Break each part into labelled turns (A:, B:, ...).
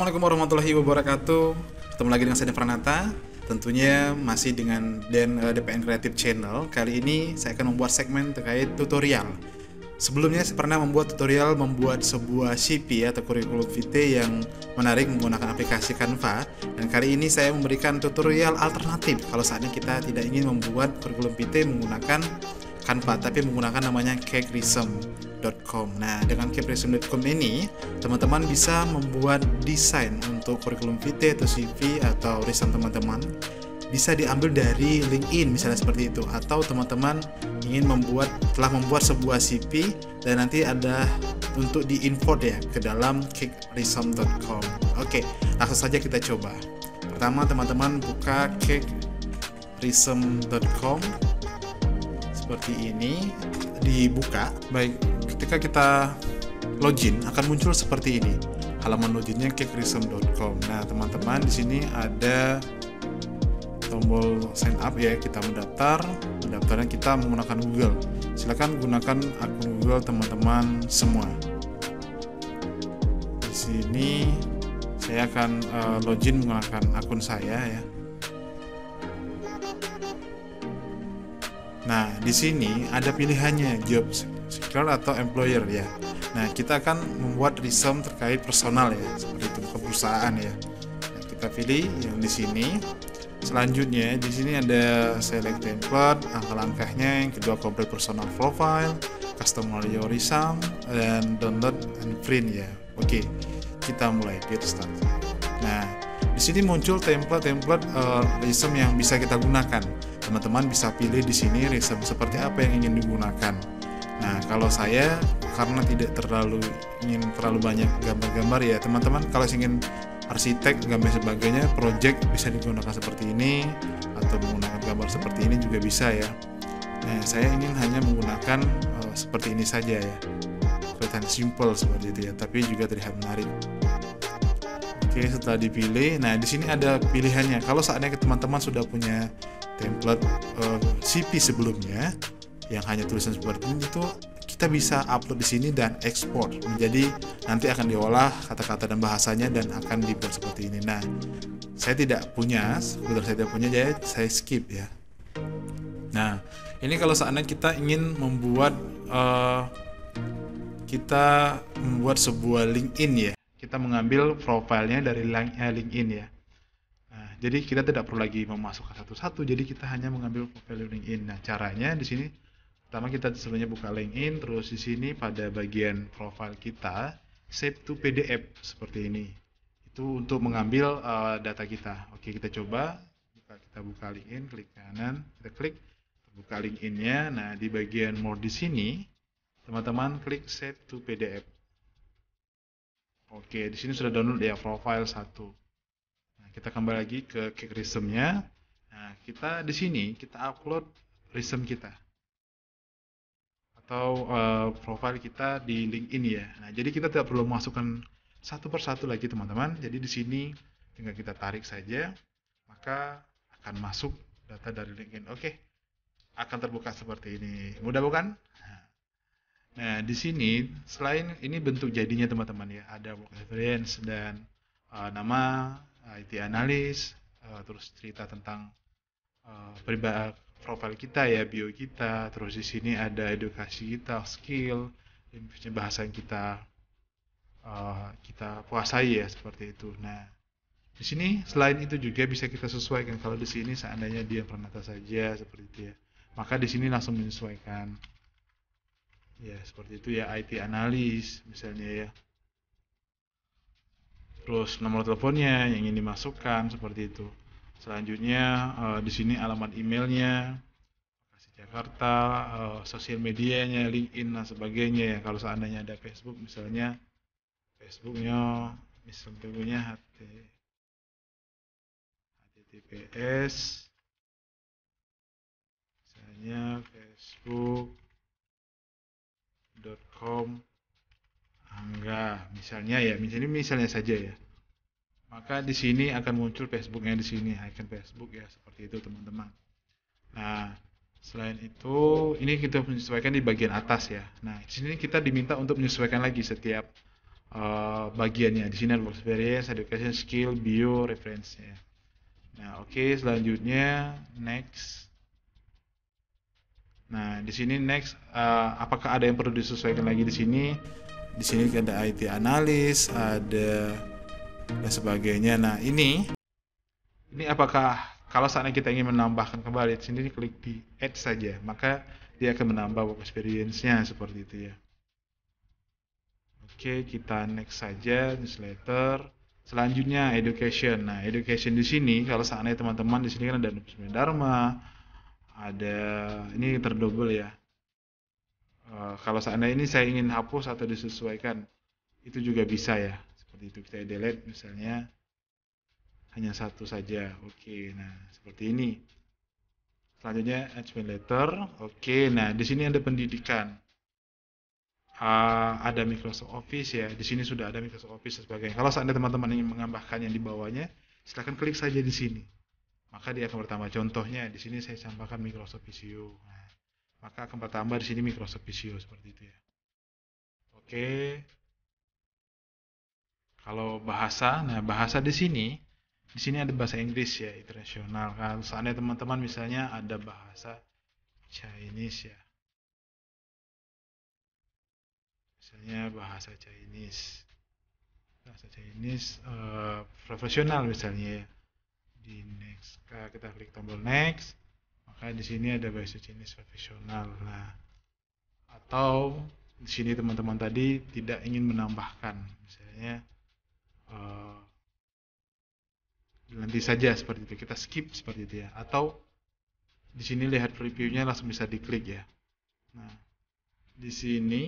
A: Assalamualaikum warahmatullahi wabarakatuh. Ketemu lagi dengan saya Pranata. Tentunya masih dengan DPN Creative Channel. Kali ini saya akan membuat segmen terkait tutorial. Sebelumnya saya pernah membuat tutorial membuat sebuah CP atau kurikulum vitae yang menarik menggunakan aplikasi Canva. Dan kali ini saya memberikan tutorial alternatif kalau saatnya kita tidak ingin membuat kurikulum vitae menggunakan Canva, tapi menggunakan namanya cakerism.com. Nah, dengan cakerism.com ini, teman-teman bisa membuat desain untuk kurikulum vitae atau CV atau resume teman-teman. Bisa diambil dari LinkedIn misalnya seperti itu, atau teman-teman ingin telah membuat sebuah CV dan nanti ada untuk di-import ya ke dalam cakerism.com. Oke, langsung saja kita coba. Pertama, teman-teman buka cakerism.com. Seperti ini dibuka. Baik, ketika kita login akan muncul seperti ini. Halaman loginnya cakerism.com. Nah, teman-teman di sini ada tombol sign up ya, kita mendaftar. Pendaftaran kita menggunakan Google. Silakan gunakan akun Google teman-teman semua. Di sini saya akan login menggunakan akun saya ya. Nah, di sini ada pilihannya job seeker atau employer ya. Nah, kita akan membuat resume terkait personal ya, seperti itu, bukan perusahaan ya. Nah, kita pilih yang di sini. Selanjutnya di sini ada select template, langkah-langkahnya. Yang kedua complete personal profile, customer your resume, dan download and print ya. Oke, kita mulai get start. Nah, di sini muncul template resume yang bisa kita gunakan. Teman-teman bisa pilih di sini resume seperti apa yang ingin digunakan. Nah, kalau saya karena tidak ingin terlalu banyak gambar-gambar ya, teman-teman kalau ingin arsitek gambar sebagainya, project bisa digunakan seperti ini atau menggunakan gambar seperti ini juga bisa ya. Nah, saya ingin hanya menggunakan seperti ini saja ya. Kelihatan simple seperti itu ya, tapi juga terlihat menarik. Oke, setelah dipilih, nah di sini ada pilihannya. Kalau saatnya teman-teman sudah punya template CV sebelumnya yang hanya tulisan seperti ini, itu kita bisa upload di sini dan ekspor menjadi nanti akan diolah kata-kata dan bahasanya dan akan dibuat seperti ini. Nah, saya tidak punya, jadi saya skip ya. Nah, ini kalau saatnya kita ingin membuat sebuah LinkedIn ya. Kita mengambil profilnya dari LinkedIn ya. Nah, jadi kita tidak perlu lagi memasukkan satu-satu, jadi kita hanya mengambil profil LinkedIn. Nah, caranya di sini pertama kita sebelumnya buka LinkedIn, terus di sini pada bagian profil kita save to PDF seperti ini. Itu untuk mengambil data kita. Oke, kita coba kita buka LinkedIn, klik kanan, kita klik buka LinkedIn-nya. Nah, di bagian more di sini teman-teman klik save to PDF. Oke, di sini sudah download ya profile 1. Nah, kita kembali lagi ke cakerism-nya. Nah, kita di sini kita upload resume kita atau profile kita di LinkedIn ya. Nah, jadi kita tidak perlu masukkan satu persatu lagi teman-teman. Jadi di sini tinggal kita tarik saja, maka akan masuk data dari LinkedIn. Oke, akan terbuka seperti ini. Mudah bukan? Nah, di sini selain ini bentuk jadinya teman-teman ya, ada work experience dan nama, IT analis, terus cerita tentang profil kita ya, bio kita, terus di sini ada edukasi kita, skill, bahasa yang kita kuasai ya, seperti itu. Nah, di sini selain itu juga bisa kita sesuaikan. Kalau di sini seandainya dia Pranata saja seperti itu ya, maka di sini langsung menyesuaikan. Ya, seperti itu ya, IT analis misalnya ya. Terus nomor teleponnya yang ingin dimasukkan seperti itu. Selanjutnya di sini alamat emailnya, lokasi Jakarta, sosial medianya, LinkedIn dan sebagainya ya. Kalau seandainya ada Facebook misalnya, Facebooknya misalnya https misalnya facebook.com Angga misalnya ya, misalnya saja ya. Maka di sini akan muncul Facebooknya di sini, icon Facebook ya, seperti itu teman-teman. Nah, selain itu ini kita menyesuaikan di bagian atas ya. Nah, di sini kita diminta untuk menyesuaikan lagi setiap bagiannya. Di sini ada work experience, education, skill, bio, reference-nya. Nah, oke, selanjutnya next. Nah, di sini next, apakah ada yang perlu disesuaikan lagi di sini? Di sini ada IT analis, ada dan sebagainya. Nah, ini apakah kalau saatnya kita ingin menambahkan kembali di sini klik di add saja, maka dia akan menambah work experience-nya seperti itu ya. Oke, kita next saja newsletter. Selanjutnya education. Nah, education di sini kalau seandainya teman-teman di sini kan ada Dharma, ada ini terdouble ya. Kalau seandainya ini saya ingin hapus atau disesuaikan, itu juga bisa ya. Seperti itu kita delete misalnya hanya satu saja. Oke, nah seperti ini. Selanjutnya attachment letter. Oke, nah di sini ada pendidikan. Ada Microsoft Office ya. Di sini sudah ada Microsoft Office dan sebagainya. Kalau seandainya teman-teman ingin menambahkan yang di bawahnya, silahkan klik saja di sini. Maka dia akan bertambah. Contohnya di sini saya tambahkan Microsoft Visio. Nah, maka akan bertambah di sini Microsoft Visio seperti itu ya. Oke. Kalau bahasa, nah bahasa di sini ada bahasa Inggris ya, internasional. Kalau seandainya teman-teman misalnya ada bahasa Chinese ya, misalnya bahasa Chinese profesional misalnya ya. Di next, kita klik tombol next, maka di sini ada bahasa Chinese profesional. Nah, atau di sini teman-teman tadi tidak ingin menambahkan, misalnya eh, nanti saja seperti itu, kita skip seperti itu ya. Atau di sini lihat previewnya langsung bisa diklik ya. Nah, di sini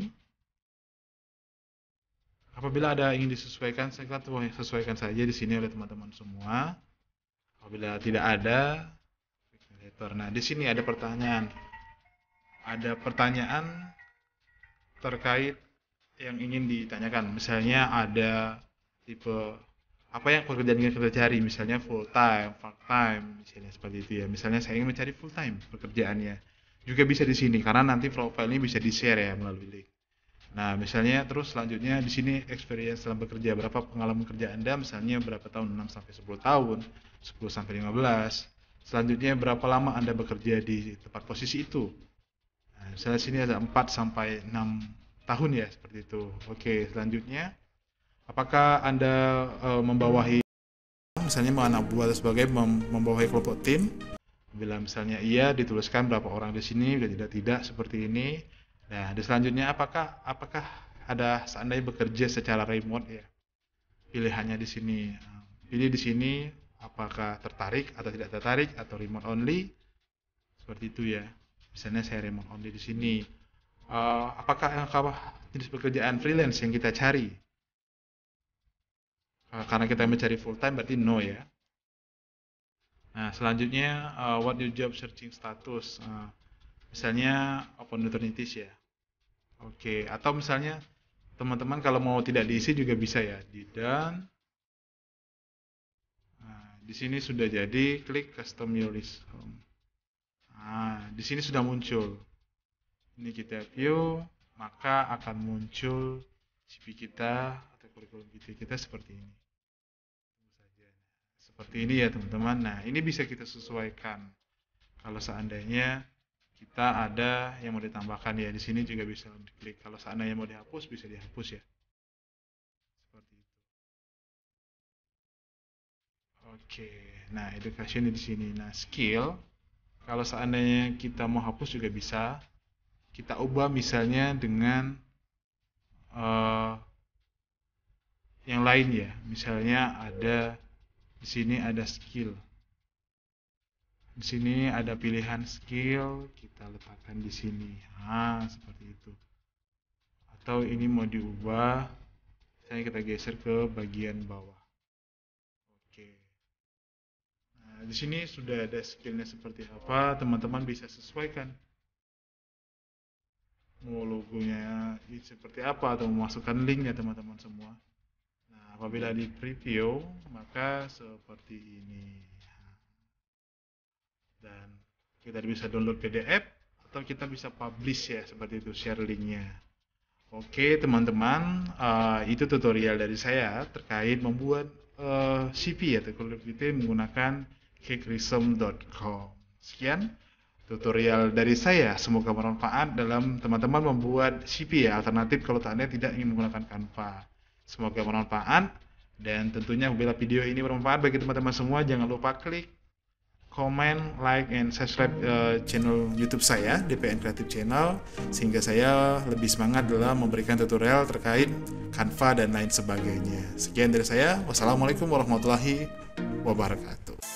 A: apabila ada ingin disesuaikan, saya kata sesuaikan saja di sini oleh teman-teman semua. Apabila tidak ada, nah di sini ada pertanyaan. Ada pertanyaan terkait yang ingin ditanyakan. Misalnya ada tipe apa yang pekerjaan ingin kita cari, misalnya full time, part time, misalnya seperti itu ya. Misalnya saya ingin mencari full time pekerjaannya. Juga bisa di sini karena nanti profile ini bisa di-share ya melalui link. Nah, misalnya terus selanjutnya di sini experience dalam bekerja, berapa pengalaman kerja Anda, misalnya berapa tahun, 6 sampai 10 tahun, 10 sampai 15. Selanjutnya berapa lama Anda bekerja di tempat posisi itu. Nah, misalnya sini ada 4 sampai 6 tahun ya, seperti itu. Oke, selanjutnya apakah Anda membawahi misalnya anak buah atau sebagai membawahi kelompok tim? Bila misalnya iya, dituliskan berapa orang di sini, bila tidak seperti ini. Nah, di selanjutnya apakah ada seandainya bekerja secara remote ya? Pilihannya di sini. Pilih di sini apakah tertarik atau tidak tertarik atau remote only. Seperti itu ya. Misalnya saya remote only di sini. Apakah jenis pekerjaan freelance yang kita cari? Karena kita mencari full time berarti no ya. Nah, selanjutnya what your job searching status. Misalnya opportunities ya. Oke, atau misalnya teman-teman kalau mau tidak diisi juga bisa ya. Di done. Nah, di sini sudah jadi, klik custom your list. Nah, di sini sudah muncul. Ini kita view, maka akan muncul CV kita atau kurikulum kita seperti ini. Seperti ini ya teman-teman. Nah, ini bisa kita sesuaikan. Kalau seandainya kita ada yang mau ditambahkan ya, di sini juga bisa diklik. Kalau seandainya mau dihapus bisa dihapus ya. Seperti itu. Oke. Nah, education di sini. Nah, skill kalau seandainya kita mau hapus juga bisa. Kita ubah misalnya dengan yang lain ya. Misalnya ada di sini ada skill. Di sini ada pilihan skill, kita letakkan di sini. Nah, seperti itu. Atau ini mau diubah, misalnya kita geser ke bagian bawah. Oke. Nah, di sini sudah ada skillnya seperti apa, teman-teman bisa sesuaikan. Mau logonya seperti apa atau memasukkan linknya teman-teman semua. Nah, apabila di preview, maka seperti ini. Dan kita bisa download PDF atau kita bisa publish ya, seperti itu, share linknya. Oke teman-teman, itu tutorial dari saya terkait membuat CV atau productivity menggunakan kickresume.com. Sekian tutorial dari saya, semoga bermanfaat dalam teman-teman membuat CV ya, alternatif kalau Anda tidak ingin menggunakan Canva. Semoga bermanfaat, dan tentunya apabila video ini bermanfaat bagi teman-teman semua, jangan lupa klik komen, like, and subscribe channel YouTube saya, DPN Creative Channel, sehingga saya lebih semangat dalam memberikan tutorial terkait Canva dan lain sebagainya. Sekian dari saya, wassalamualaikum warahmatullahi wabarakatuh.